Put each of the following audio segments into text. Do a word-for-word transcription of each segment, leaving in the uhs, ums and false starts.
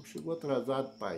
chegou atrasado, pai.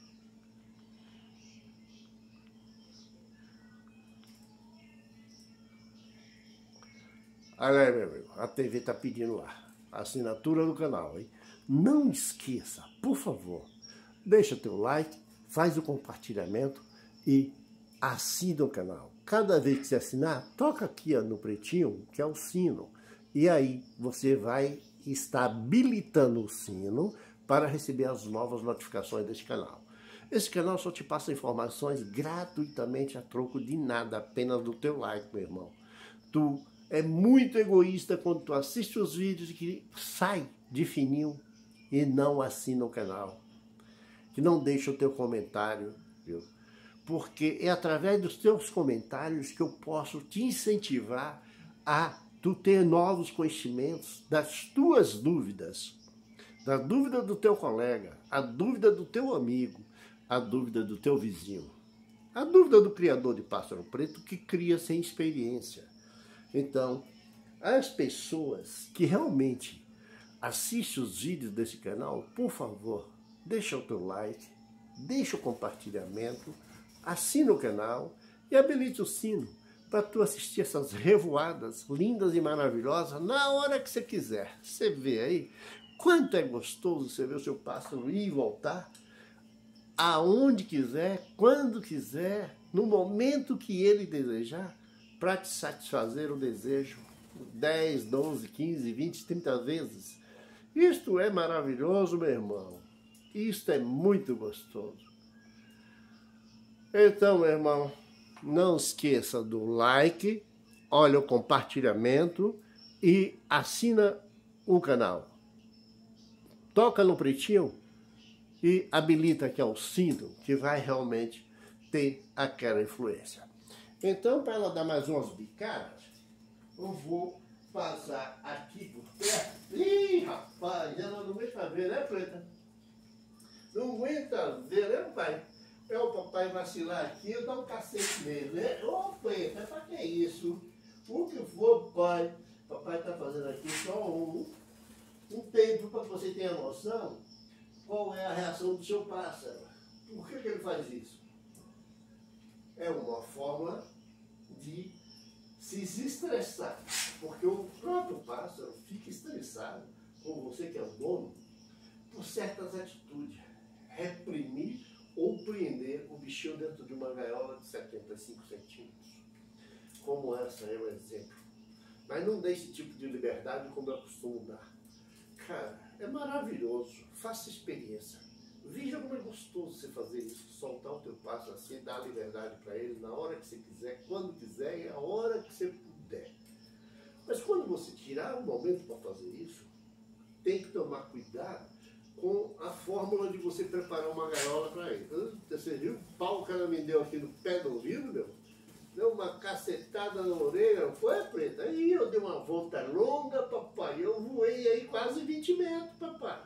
Olha aí, meu amigo, a T V tá pedindo lá a assinatura do canal, hein? Não esqueça, por favor, deixa teu like, faz o compartilhamento e assina o canal. Cada vez que você assinar, toca aqui ó, no pretinho, que é o sino. E aí você vai estar habilitando o sino para receber as novas notificações desse canal. Esse canal só te passa informações gratuitamente a troco de nada, apenas do teu like, meu irmão. Tu é muito egoísta quando tu assiste os vídeos e que sai de fininho e não assina o canal. Que não deixa o teu comentário, viu? Porque é através dos teus comentários que eu posso te incentivar a tu ter novos conhecimentos das tuas dúvidas, da dúvida do teu colega, a dúvida do teu amigo, a dúvida do teu vizinho, a dúvida do criador de pássaro preto que cria sem experiência. Então, as pessoas que realmente assistem os vídeos desse canal, por favor, deixa o teu like, deixa o compartilhamento, assina o canal e habilite o sino para tu assistir essas revoadas lindas e maravilhosas na hora que você quiser. Você vê aí quanto é gostoso você ver o seu pássaro ir e voltar aonde quiser, quando quiser, no momento que ele desejar, para te satisfazer o desejo dez, doze, quinze, vinte, trinta vezes. Isto é maravilhoso, meu irmão. Isto é muito gostoso. Então, meu irmão, não esqueça do like, olha o compartilhamento e assina o canal. Toca no pretinho e habilita aqui o sino, que vai realmente ter aquela influência. Então, para ela dar mais umas bicadas, eu vou passar aqui por perto. Ih, rapaz, ela não aguenta ver, né, Preta? Não aguenta ver, né, pai? É o papai vacilar aqui, eu dou um cacete nele, né? Ô, Preta, pra que isso? O que for, pai? Papai tá fazendo aqui só um, um tempo para você ter a noção qual é a reação do seu pássaro. Por que que ele faz isso? É uma forma de se estressar, porque o próprio pássaro fica estressado com você que é o dono por certas atitudes, reprimir ou prender o bichinho dentro de uma gaiola de setenta e cinco centímetros, como essa é um exemplo. Mas não dê esse tipo de liberdade como eu costumo dar. Cara, é maravilhoso, faça experiência. Veja como é gostoso você fazer isso, soltar o teu pássaro assim, dar liberdade para ele na hora que você quiser, quando quiser e a hora que você puder. Mas quando você tirar um momento para fazer isso, tem que tomar cuidado com a fórmula de você preparar uma gaiola para ele. Você viu o pau que ela me deu aqui no pé do ouvido, meu? Deu uma cacetada na orelha, não foi, Preta? Aí eu dei uma volta longa, papai, eu voei aí quase vinte metros, papai.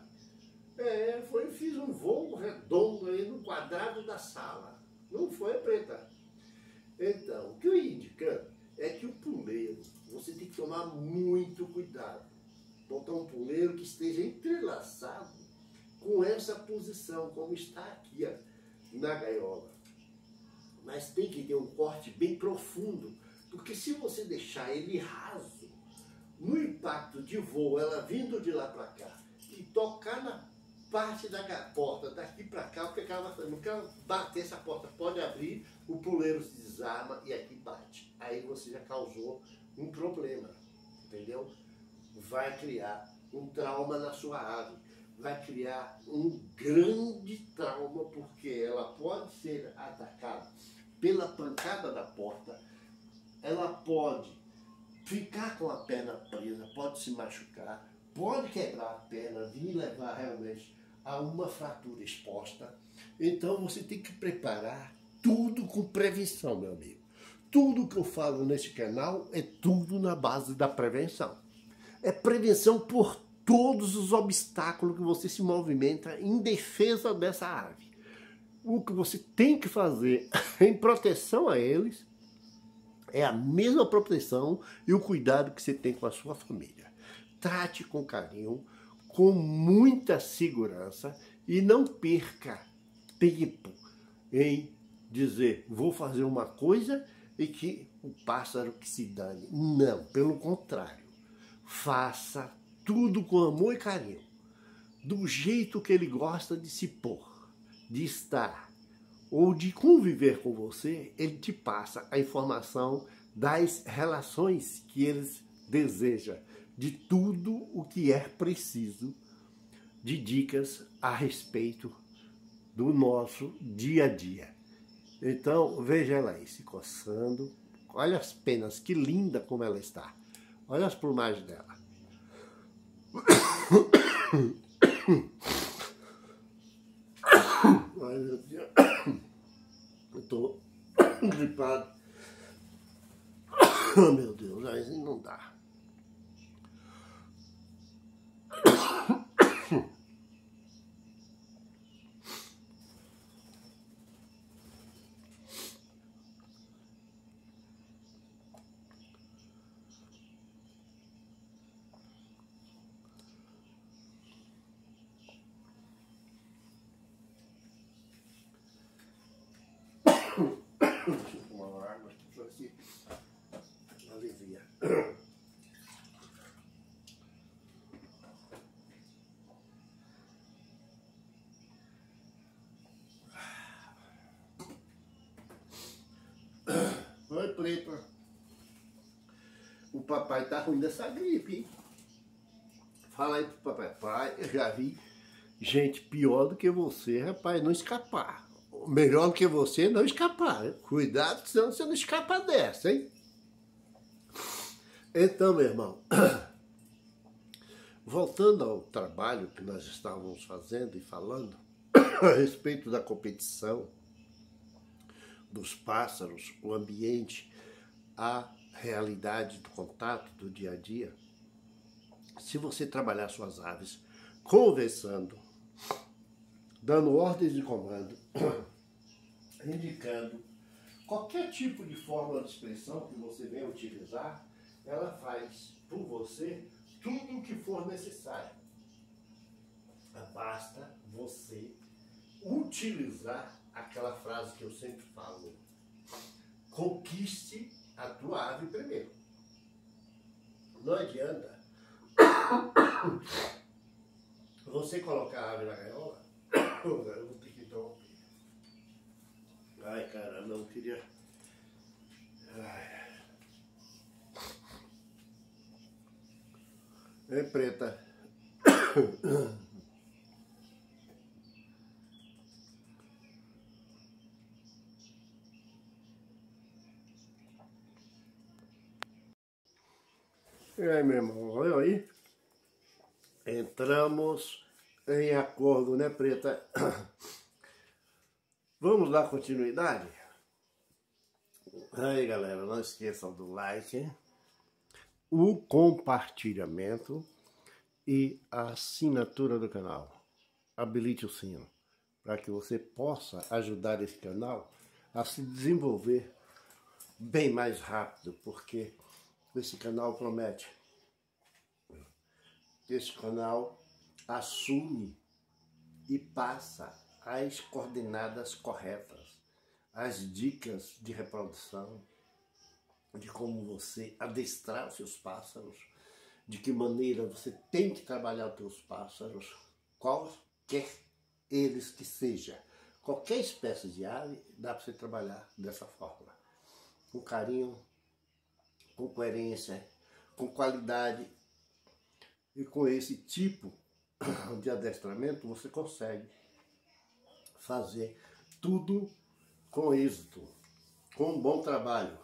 É, foi, fiz um voo redondo aí no quadrado da sala. Não foi, Preta? Então, o que eu ia indicando é que o puleiro, você tem que tomar muito cuidado. Botar um puleiro que esteja entrelaçado com essa posição, como está aqui, ó, na gaiola. Mas tem que ter um corte bem profundo, porque se você deixar ele raso, no impacto de voo, ela vindo de lá para cá, e tocar na parte da porta daqui para cá, porque ela, no que ela bater, essa porta pode abrir, o puleiro se desarma e aqui bate. Aí você já causou um problema, entendeu? Vai criar um trauma na sua ave, vai criar um grande trauma, porque ela pode ser atacada pela pancada da porta, ela pode ficar com a perna presa, pode se machucar, pode quebrar a perna, vir levar realmente a uma fratura exposta. Então você tem que preparar tudo com prevenção, meu amigo. Tudo que eu falo nesse canal é tudo na base da prevenção. É prevenção por todos os obstáculos que você se movimenta em defesa dessa ave. O que você tem que fazer em proteção a eles é a mesma proteção e o cuidado que você tem com a sua família. Trate com carinho, com muita segurança e não perca tempo em dizer, vou fazer uma coisa e que o pássaro que se dane. Não, pelo contrário. Faça tudo com amor e carinho, do jeito que ele gosta de se pôr, de estar, ou de conviver com você. Ele te passa a informação das relações que ele deseja, de tudo o que é preciso, de dicas a respeito do nosso dia a dia. Então, veja ela aí se coçando. Olha as penas, que linda como ela está. Olha as plumagens dela. Ai, meu Deus. Eu tô gripado. Oh, meu Deus, aí não dá. Deixa eu tomar uma água, deixa eu ver se alivia. Oi, Preta. O papai tá ruim dessa gripe, hein? Fala aí pro papai. Pai, eu já vi gente pior do que você, rapaz, não escapar. Melhor do que você não escapar. Cuidado, senão você não escapa dessa, hein? Então, meu irmão, voltando ao trabalho que nós estávamos fazendo e falando a respeito da competição, dos pássaros, o ambiente, a realidade do contato do dia a dia. Se você trabalhar suas aves conversando, dando ordens de comando, indicando qualquer tipo de forma de expressão que você venha utilizar, ela faz por você tudo o que for necessário. Basta você utilizar aquela frase que eu sempre falo: conquiste a tua ave primeiro. Não adianta você colocar a ave na gaiola. Eu vou ter que interromper. Ai, caramba, não queria. Ai. É, Preta. E aí, meu irmão, olha aí. Entramos em acordo, né, Preta? Vamos dar continuidade? Aí, galera, não esqueçam do like, o compartilhamento e a assinatura do canal. Habilite o sino para que você possa ajudar esse canal a se desenvolver bem mais rápido, porque esse canal promete. Esse canal assume e passa as coordenadas corretas, as dicas de reprodução, de como você adestrar os seus pássaros, de que maneira você tem que trabalhar os seus pássaros, qualquer eles que seja. Qualquer espécie de ave dá para você trabalhar dessa forma. Com carinho, com coerência, com qualidade. E com esse tipo de adestramento você consegue fazer tudo com êxito, com um bom trabalho.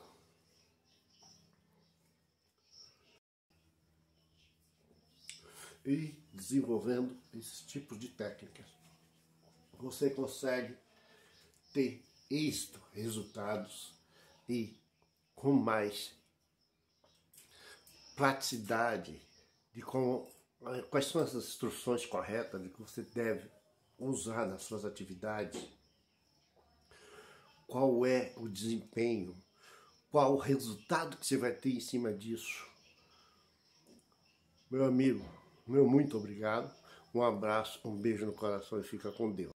E desenvolvendo esses tipos de técnicas, você consegue ter êxito, resultados e com mais praticidade de como, quais são as instruções corretas de que você deve usar nas suas atividades, qual é o desempenho, qual o resultado que você vai ter em cima disso. Meu amigo, meu muito obrigado. Um abraço, um beijo no coração e fica com Deus.